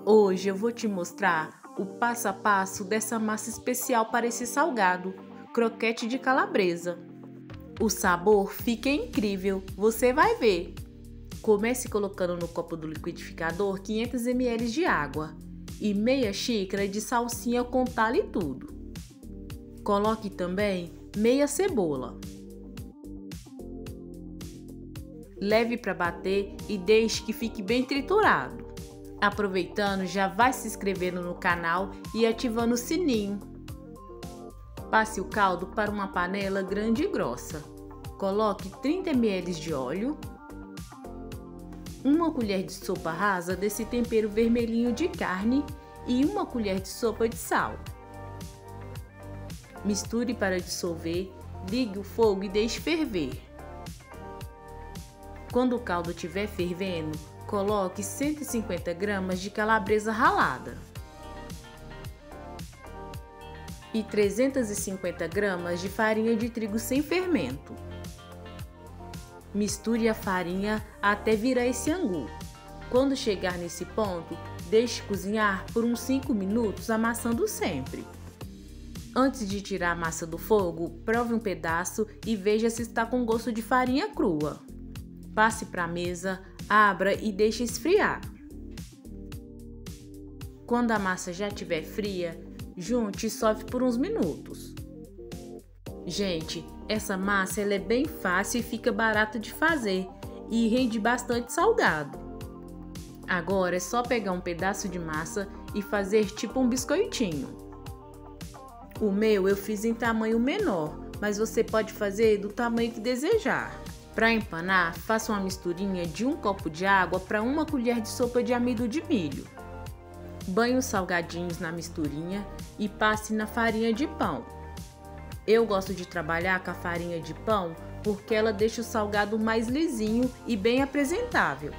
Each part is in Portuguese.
Hoje eu vou te mostrar o passo a passo dessa massa especial para esse salgado, croquete de calabresa. O sabor fica incrível, você vai ver. Comece colocando no copo do liquidificador 500 ml de água e meia xícara de salsinha com talho e tudo. Coloque também meia cebola. Leve para bater e deixe que fique bem triturado. Aproveitando, já vai se inscrevendo no canal e ativando o sininho. Passe o caldo para uma panela grande e grossa. Coloque 30 ml de óleo, uma colher de sopa rasa desse tempero vermelhinho de carne e uma colher de sopa de sal. Misture para dissolver, ligue o fogo e deixe ferver. Quando o caldo estiver fervendo, coloque 150 gramas de calabresa ralada e 350 gramas de farinha de trigo sem fermento. Misture a farinha até virar esse angu. Quando chegar nesse ponto, deixe cozinhar por uns 5 minutos, amassando sempre. Antes de tirar a massa do fogo, prove um pedaço e veja se está com gosto de farinha crua. Passe para a mesa, abra e deixe esfriar. Quando a massa já estiver fria, junte e sove por uns minutos. Gente, essa massa ela é bem fácil e fica barata de fazer e rende bastante salgado. Agora é só pegar um pedaço de massa e fazer tipo um biscoitinho. O meu eu fiz em tamanho menor, mas você pode fazer do tamanho que desejar. Para empanar, faça uma misturinha de 1 copo de água para 1 colher de sopa de amido de milho. Banhe os salgadinhos na misturinha e passe na farinha de pão. Eu gosto de trabalhar com a farinha de pão porque ela deixa o salgado mais lisinho e bem apresentável.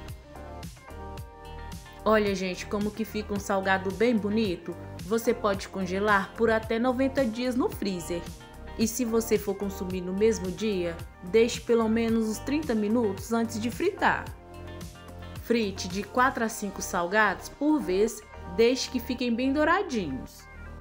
Olha, gente, como que fica um salgado bem bonito. Você pode congelar por até 90 dias no freezer. E se você for consumir no mesmo dia, deixe pelo menos uns 30 minutos antes de fritar. Frite de 4 a 5 salgados por vez, deixe que fiquem bem douradinhos.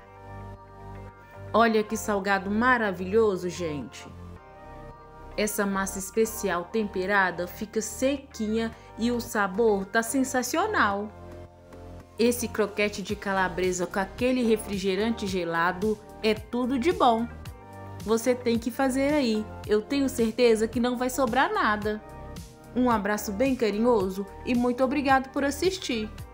Olha que salgado maravilhoso, gente! Essa massa especial temperada fica sequinha e o sabor tá sensacional. Esse croquete de calabresa com aquele refrigerante gelado é tudo de bom. Você tem que fazer aí, eu tenho certeza que não vai sobrar nada. Um abraço bem carinhoso e muito obrigado por assistir.